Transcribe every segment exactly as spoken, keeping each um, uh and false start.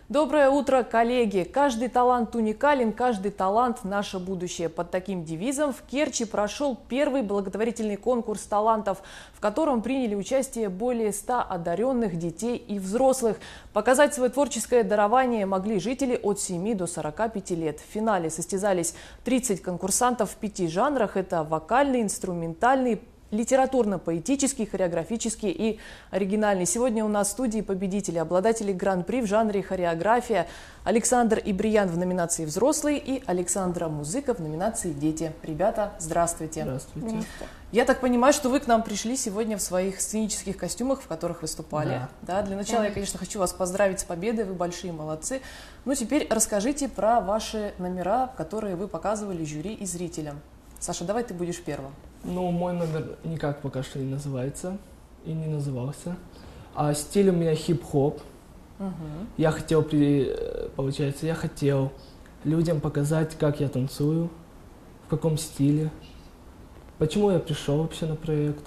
Доброе утро, коллеги! Каждый талант уникален, каждый талант – наше будущее. Под таким девизом в Керчи прошел первый благотворительный конкурс талантов, в котором приняли участие более ста одаренных детей и взрослых. Показать свое творческое дарование могли жители от семи до сорока пяти лет. В финале состязались тридцать конкурсантов в пяти жанрах – это вокальный, инструментальный, литературно-поэтический, хореографический и оригинальный. Сегодня у нас в студии победители, обладатели гран-при в жанре хореография Александр Ибриян в номинации «Взрослые» и Александра Музыка в номинации «Дети». Ребята, здравствуйте. Здравствуйте. Здравствуйте. Я так понимаю, что вы к нам пришли сегодня в своих сценических костюмах, в которых выступали. Да. Да, для начала Да. я, конечно, хочу вас поздравить с победой, вы большие молодцы. Ну, теперь расскажите про ваши номера, которые вы показывали жюри и зрителям. Саша, давай ты будешь первым. Ну, мой номер никак пока что не называется и не назывался. А стиль у меня хип-хоп. Угу. Я хотел, при- получается, я хотел людям показать, как я танцую, в каком стиле, почему я пришел вообще на проект.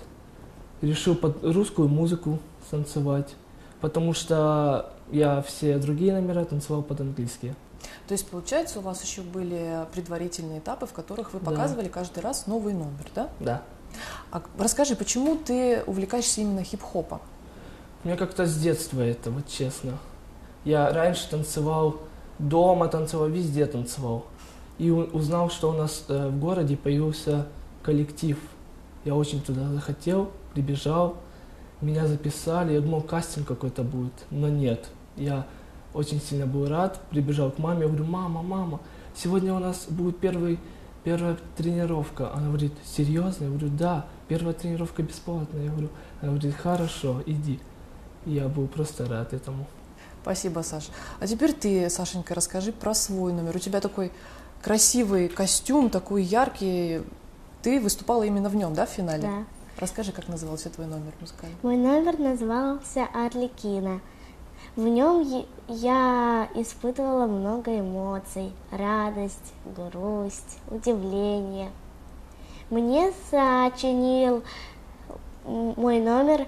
Решил под русскую музыку танцевать, потому что я все другие номера танцевал под-английски. То есть, получается, у вас еще были предварительные этапы, в которых вы Да. показывали каждый раз новый номер, да? Да. А расскажи, почему ты увлекаешься именно хип-хопом? У меня как-то с детства это, вот честно. Я раньше танцевал дома, танцевал, везде танцевал. И у- узнал, что у нас э, в городе появился коллектив. Я очень туда захотел, прибежал, меня записали. Я думал, кастинг какой-то будет, но нет. Я очень сильно был рад, прибежал к маме, я говорю: мама, мама, сегодня у нас будет первый, первая тренировка. Она говорит: серьезно? Я говорю: да, первая тренировка бесплатная. Я говорю, она говорит: хорошо, иди. И я был просто рад этому. Спасибо, Саш. А теперь ты, Сашенька, расскажи про свой номер. У тебя такой красивый костюм, такой яркий. Ты выступала именно в нем, да, в финале? Да. Расскажи, как назывался твой номер музыкальный. Мой номер назывался «Арлекино». В нем е- я испытывала много эмоций: радость, грусть, удивление. Мне сочинил м, мой номер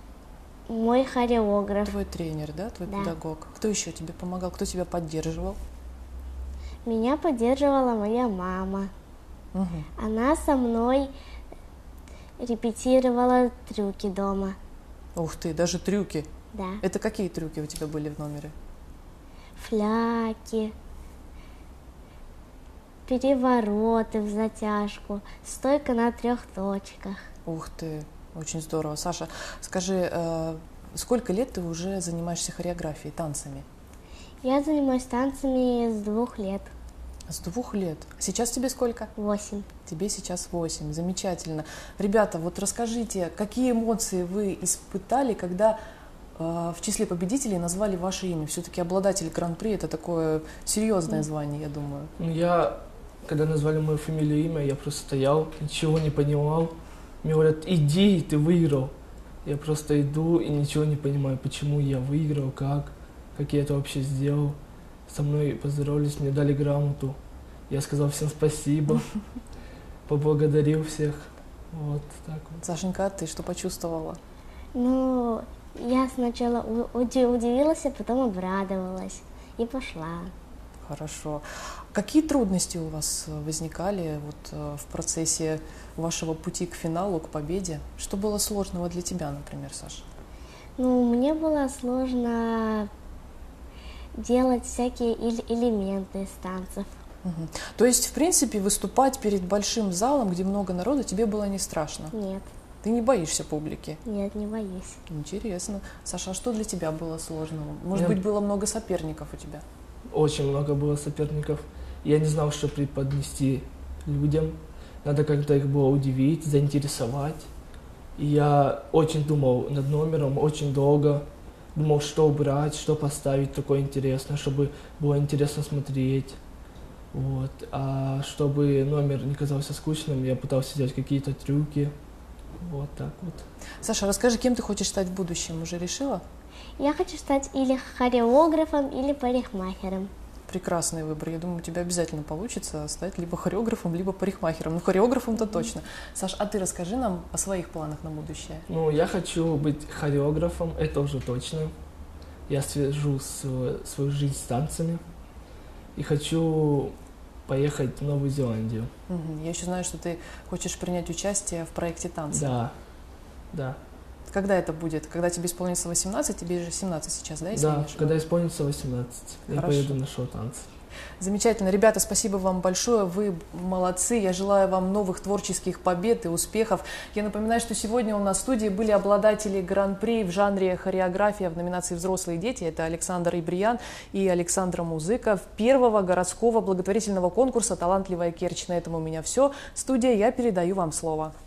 мой хореограф. Твой тренер, да, твой Да. педагог. Кто еще тебе помогал, кто тебя поддерживал? Меня поддерживала моя мама. Мгм. Она со мной репетировала трюки дома. Ух ты, даже трюки. Да. Это какие трюки у тебя были в номере? Фляки, перевороты в затяжку, стойка на трех точках. Ух ты, очень здорово. Саша, скажи, э, сколько лет ты уже занимаешься хореографией, танцами? Я занимаюсь танцами с двух лет. С двух лет. Сейчас тебе сколько? Восемь. Тебе сейчас восемь. Замечательно. Ребята, вот расскажите, какие эмоции вы испытали, когда э, в числе победителей назвали ваше имя? Все-таки обладатель гран-при – это такое серьезное звание, я думаю. Ну, я, когда назвали мою фамилию и имя, я просто стоял, ничего не понимал. Мне говорят: иди, ты выиграл. Я просто иду и ничего не понимаю, почему я выиграл, как, как я это вообще сделал. Со мной поздоровались, мне дали грамоту. Я сказал всем спасибо, поблагодарил всех. Вот так вот. Сашенька, а ты что почувствовала? Ну, я сначала у- уди- удивилась, а потом обрадовалась и пошла. Хорошо. Какие трудности у вас э, возникали вот, э, в процессе вашего пути к финалу, к победе? Что было сложного для тебя, например, Саша? Ну, мне было сложно делать всякие эль- элементы из танцев. Мгм. То есть, в принципе, выступать перед большим залом, где много народа, тебе было не страшно? Нет, Ты не боишься публики? нет, не боюсь. Интересно. Саша, а что для тебя было сложного? Может Я- быть, было много соперников у тебя? Очень много было соперников. Я не знал, что преподнести людям. Надо как-то их было удивить, заинтересовать. И я очень думал над номером, очень долго. Думал, что убрать, что поставить такое интересное, чтобы было интересно смотреть. Вот. А чтобы номер не казался скучным, я пытался делать какие-то трюки. Вот так вот. Саша, расскажи, кем ты хочешь стать в будущем? Уже решила? Я хочу стать или хореографом, или парикмахером. Прекрасный выбор. Я думаю, у тебя обязательно получится стать либо хореографом, либо парикмахером. Ну, хореографом-то точно. Саш, а ты расскажи нам о своих планах на будущее. Ну, я хочу быть хореографом, это уже точно. я свяжу свою, свою жизнь с танцами и хочу поехать в Новую Зеландию. Мгм. Я еще знаю, что ты хочешь принять участие в проекте танца. Да, да. Когда это будет? Когда тебе исполнится восемнадцать? Тебе же семнадцать сейчас, да, если я не Да, ошибаюсь? когда исполнится восемнадцать, я Хорошо. поеду на шоу танцев. Замечательно. Ребята, спасибо вам большое. Вы молодцы. Я желаю вам новых творческих побед и успехов. Я напоминаю, что сегодня у нас в студии были обладатели гран-при в жанре хореография в номинации «Взрослые дети». Это Александр Ибриян и Александра Музыков. Первого городского благотворительного конкурса «Талантливая Керчь». На этом у меня все. Студия, я передаю вам слово.